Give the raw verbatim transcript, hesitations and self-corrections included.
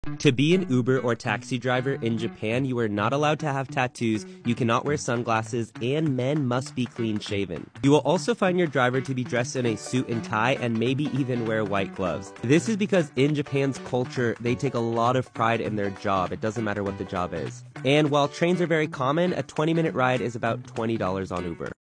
To be an Uber or taxi driver in Japan, you are not allowed to have tattoos, you cannot wear sunglasses, and men must be clean-shaven. You will also find your driver to be dressed in a suit and tie and maybe even wear white gloves. This is because in Japan's culture, they take a lot of pride in their job. It doesn't matter what the job is. And while trains are very common, a twenty minute ride is about twenty dollars on Uber.